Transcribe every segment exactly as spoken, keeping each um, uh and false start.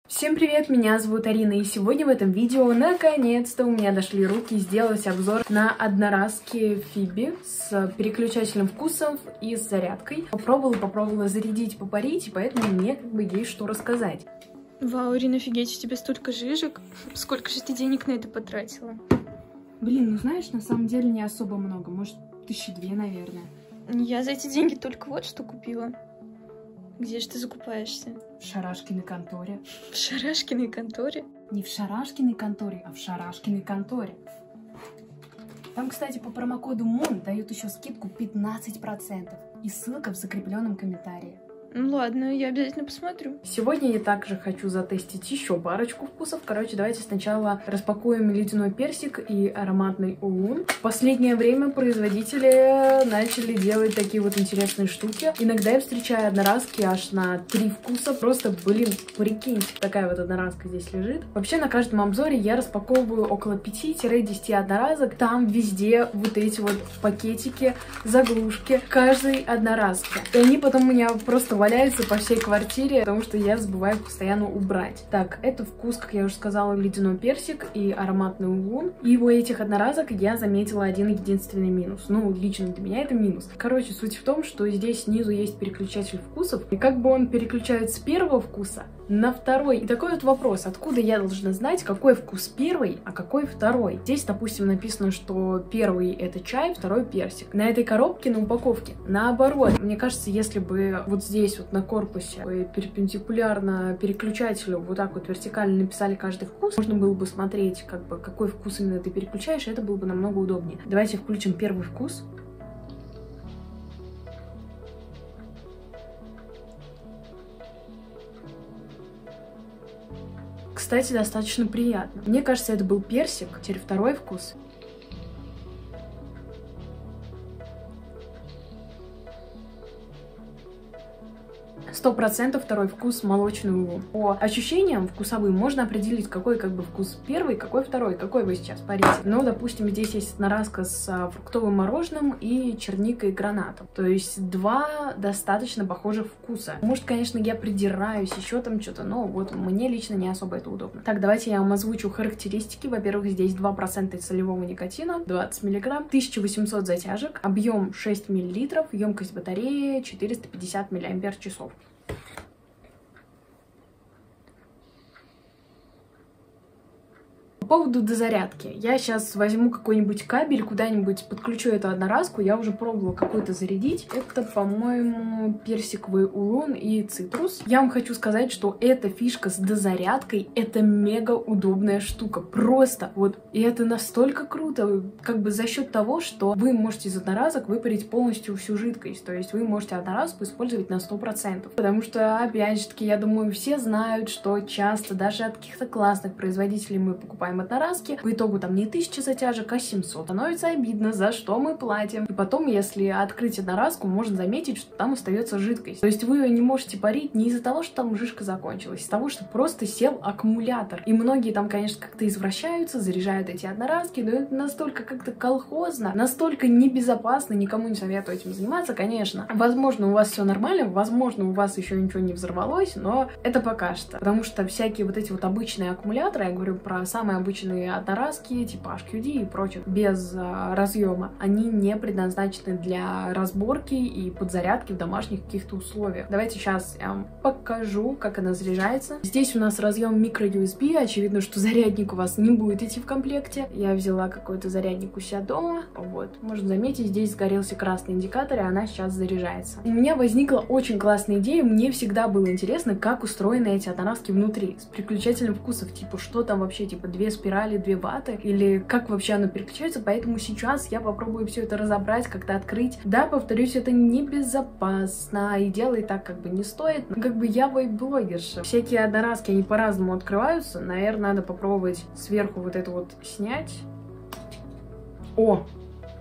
Всем привет, меня зовут Арина, и сегодня в этом видео наконец-то у меня дошли руки сделать обзор на одноразки Фиби с переключателем вкусов и с зарядкой. Попробовала, попробовала зарядить, попарить, и поэтому мне как бы есть что рассказать. Вау, Арина, офигеть, у тебя столько жижек. Сколько же ты денег на это потратила? Блин, ну знаешь, на самом деле не особо много, может тысячи две, наверное. Я за эти деньги только вот что купила. Где же ты закупаешься? В Шарашкиной конторе. В Шарашкиной конторе? Не в Шарашкиной конторе, а в Шарашкиной конторе. Там, кстати, по промокоду МОН дают еще скидку пятнадцать процентов. И ссылка в закрепленном комментарии. Ну ладно, я обязательно посмотрю. Сегодня я также хочу затестить еще парочку вкусов. Короче, давайте сначала распакуем ледяной персик и ароматный улун. В последнее время производители начали делать такие вот интересные штуки. Иногда я встречаю одноразки аж на три вкуса. Просто, блин, прикиньте, такая вот одноразка здесь лежит. Вообще на каждом обзоре я распаковываю около пяти-десяти одноразок. Там везде вот эти вот пакетики, заглушки каждой одноразки. И они потом у меня просто валяются по всей квартире, потому что я забываю их постоянно убрать. Так, это вкус, как я уже сказала, ледяной персик и ароматный улун. И у этих одноразок я заметила один единственный минус. Ну, лично для меня это минус. Короче, суть в том, что здесь снизу есть переключатель вкусов, и как бы он переключает с первого вкуса на второй. И такой вот вопрос, откуда я должна знать, какой вкус первый, а какой второй? Здесь, допустим, написано, что первый это чай, второй персик. На этой коробке, на упаковке, наоборот. Мне кажется, если бы вот здесь вот на корпусе перпендикулярно переключателю вот так вот вертикально написали каждый вкус, можно было бы смотреть, как бы, какой вкус именно ты переключаешь, и это было бы намного удобнее. Давайте включим первый вкус. Кстати, достаточно приятно. Мне кажется, это был персик. Теперь второй вкус. Сто процентов второй вкус молочный улун. По ощущениям вкусовым можно определить, какой как бы вкус первый, какой второй, какой вы сейчас парите. Ну, допустим, здесь есть одноразка с фруктовым мороженым и черникой и гранатом. То есть два достаточно похожих вкуса. Может, конечно, я придираюсь, еще там что-то, но вот мне лично не особо это удобно. Так, давайте я вам озвучу характеристики. Во-первых, здесь два процента солевого никотина, двадцать миллиграмм, тысяча восемьсот затяжек, объем шесть миллилитров, емкость батареи четыреста пятьдесят миллиампер-часов. По поводу дозарядки. Я сейчас возьму какой-нибудь кабель, куда-нибудь подключу эту одноразку. Я уже пробовала какой-то зарядить. Это, по-моему, персиковый улун и цитрус. Я вам хочу сказать, что эта фишка с дозарядкой — это мега удобная штука. Просто вот. И это настолько круто, как бы за счет того, что вы можете из одноразок выпарить полностью всю жидкость. То есть вы можете одноразку использовать на сто процентов. Потому что, опять же таки, я думаю, все знают, что часто даже от каких-то классных производителей мы покупаем одноразки, по итогу там не тысяча затяжек, а семьсот. Становится обидно, за что мы платим. И потом, если открыть одноразку, можно заметить, что там остается жидкость. То есть вы ее не можете парить не из-за того, что там жижка закончилась, а из-за того, что просто сел аккумулятор. И многие там, конечно, как-то извращаются, заряжают эти одноразки, но это настолько как-то колхозно, настолько небезопасно, никому не советую этим заниматься, конечно. Возможно, у вас все нормально, возможно, у вас еще ничего не взорвалось, но это пока что. Потому что всякие вот эти вот обычные аккумуляторы, я говорю про самые обычные обычные одноразки, типа эйч кью ди и прочих, без а, разъема, они не предназначены для разборки и подзарядки в домашних каких-то условиях. Давайте сейчас я вам покажу, как она заряжается. Здесь у нас разъем микро ю эс би, очевидно, что зарядник у вас не будет идти в комплекте. Я взяла какой-то зарядник у себя дома, вот. Можно заметить, здесь сгорелся красный индикатор, и она сейчас заряжается. У меня возникла очень классная идея, мне всегда было интересно, как устроены эти одноразки внутри, с переключателем вкусов, типа, что там вообще, типа, две спирали, две ваты, или как вообще оно переключается, поэтому сейчас я попробую все это разобрать, как-то открыть. Да, повторюсь, это небезопасно, и делать так как бы не стоит, но как бы я вейп-блогерша. Всякие одноразки, они по-разному открываются, наверное, надо попробовать сверху вот это вот снять. О!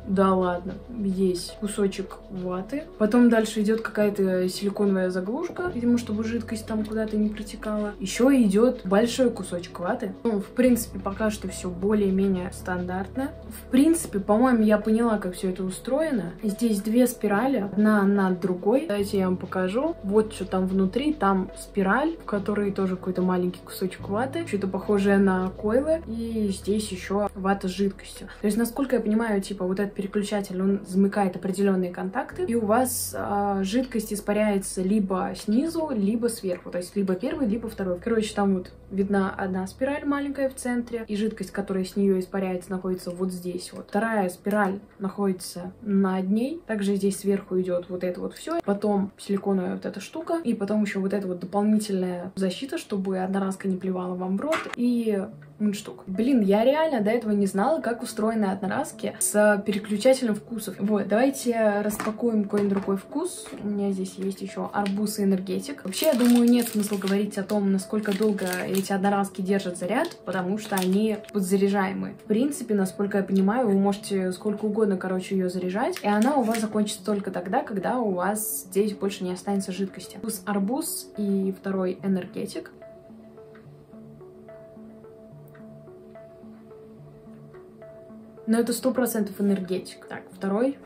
Да ладно. Есть кусочек ваты. Потом дальше идет какая-то силиконовая заглушка, видимо, чтобы жидкость там куда-то не протекала. Еще идет большой кусочек ваты. Ну, в принципе, пока что все более-менее стандартно. В принципе, по-моему, я поняла, как все это устроено. Здесь две спирали, одна над другой. Давайте я вам покажу. Вот что там внутри. Там спираль, в которой тоже какой-то маленький кусочек ваты. Что-то похожее на койлы. И здесь еще вата с жидкостью. То есть, насколько я понимаю, типа, вот этот переключатель, он замыкает определенные контакты, и у вас а, жидкость испаряется либо снизу, либо сверху. То есть, либо первый, либо второй. Короче, там вот видна одна спираль маленькая в центре, и жидкость, которая с нее испаряется, находится вот здесь вот. Вторая спираль находится над ней. Также здесь сверху идет вот это вот все. Потом силиконовая вот эта штука, и потом еще вот эта вот дополнительная защита, чтобы одноразка не плевала вам в рот, и мундштук. Блин, я реально до этого не знала, как устроены одноразки с переключателем вкусов. Вот, давайте распакуем какой-нибудь другой вкус. У меня здесь есть еще арбуз и энергетик. Вообще, я думаю, нет смысла говорить о том, насколько долго эти одноразки держат заряд, потому что они подзаряжаемые. В принципе, насколько я понимаю, вы можете сколько угодно, короче, ее заряжать, и она у вас закончится только тогда, когда у вас здесь больше не останется жидкости. Вкус арбуз и второй энергетик. Но это сто процентов энергетик. Так, второй.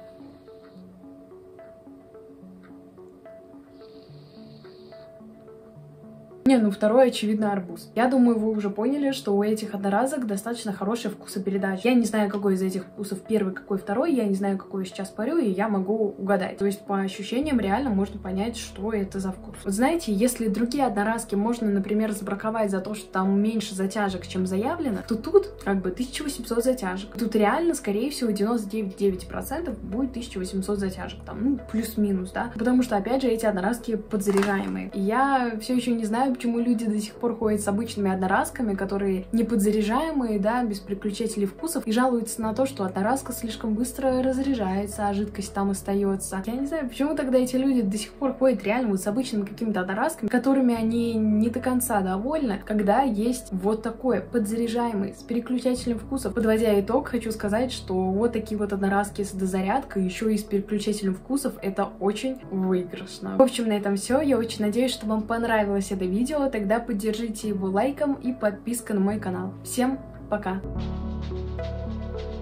Не, ну второй, очевидно, арбуз. Я думаю, вы уже поняли, что у этих одноразок достаточно хорошая вкусопередача. Я не знаю, какой из этих вкусов первый, какой второй. Я не знаю, какой я сейчас парю, и я могу угадать. То есть по ощущениям реально можно понять, что это за вкус. Вот знаете, если другие одноразки можно, например, забраковать за то, что там меньше затяжек, чем заявлено, то тут как бы тысяча восемьсот затяжек. Тут реально, скорее всего, девяносто девять целых девять десятых процента будет тысяча восемьсот затяжек. Там, ну, плюс-минус, да. Потому что, опять же, эти одноразки подзаряжаемые. И я все еще не знаю, почему люди до сих пор ходят с обычными одноразками, которые не подзаряжаемые, да, без переключателей вкусов, и жалуются на то, что одноразка слишком быстро разряжается, а жидкость там остается. Я не знаю, почему тогда эти люди до сих пор ходят реально вот с обычными какими-то одноразками, которыми они не до конца довольны, когда есть вот такое, подзаряжаемый, с переключателем вкусов. Подводя итог, хочу сказать, что вот такие вот одноразки с дозарядкой, еще и с переключателем вкусов, это очень выигрышно. В общем, на этом все. Я очень надеюсь, что вам понравилось это видео. Тогда поддержите его лайком и подпиской на мой канал. Всем пока!